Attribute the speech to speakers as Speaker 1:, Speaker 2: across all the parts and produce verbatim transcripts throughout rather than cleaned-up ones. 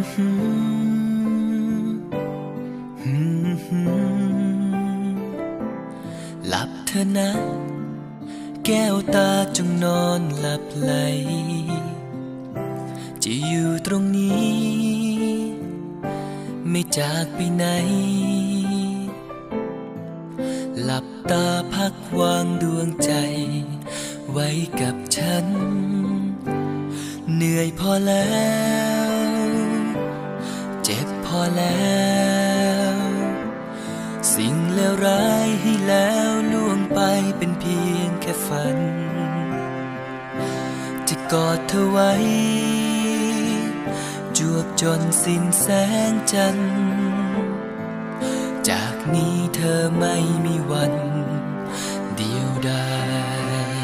Speaker 1: หลับเถอะนะแก้วตาจงนอนหลับไหลจะอยู่ตรงนี้ไม่จากไปไหนหลับตาพักวางดวงใจไว้กับฉันเหนื่อยพอแล้วเจ็บพอแล้วสิ่งเลวร้ายให้แล้วล่วงไปเป็นเพียงแค่ฝันจะกอดเธอไว้จวบจนสิ้นแสงจันทร์จากนี้เธอไม่มีวันเดียวดาย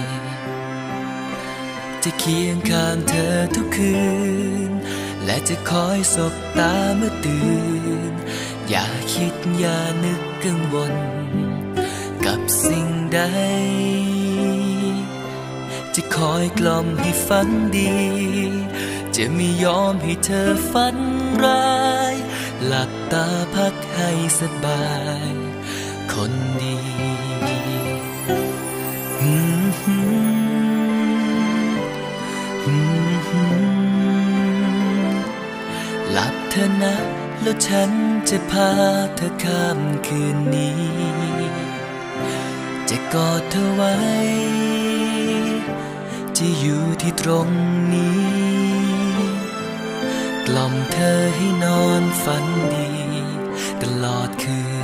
Speaker 1: จะเคียงข้างเธอทุกคืนและจะคอยสบตาเมื่อตื่นอย่าคิดอย่านึกกังวลกับสิ่งใดจะคอยกล่อมให้ฝันดีจะไม่ยอมให้เธอฝันร้ายหลับตาพักให้สบายคนดีหลับเธอนะแล้วฉันจะพาเธอข้ามคืนนี้จะกอดเธอไว้จะอยู่ที่ตรงนี้กล่อมเธอให้นอนฝันดีตลอดคืน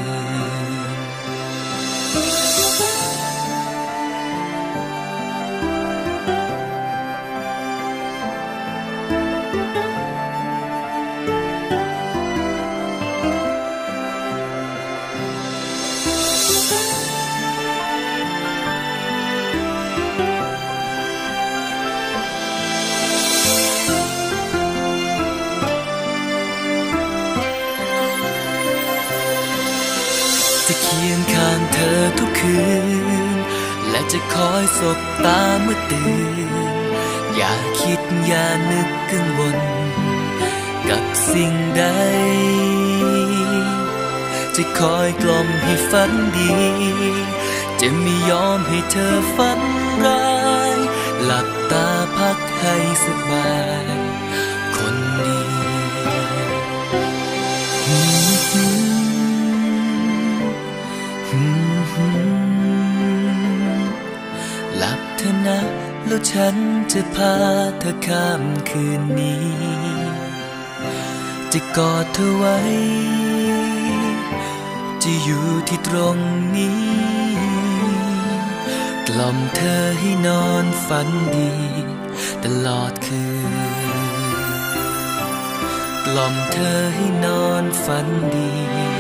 Speaker 1: จะเคียงข้างเธอทุกคืนและจะคอยสบตาเมื่อตื่นอย่าคิดอย่านึกกังวลกับสิ่งใดจะคอยกล่อมให้ฝันดีจะไม่ยอมให้เธอฝันร้ายหลับตาพักให้สบายคนดีหลับเถอะนะแล้วฉันจะพาเธอข้ามคืนนี้จะกอดเธอไว้จะอยู่ที่ตรงนี้กล่อมเธอให้นอนฝันดีตลอดคืนกล่อมเธอให้นอนฝันดี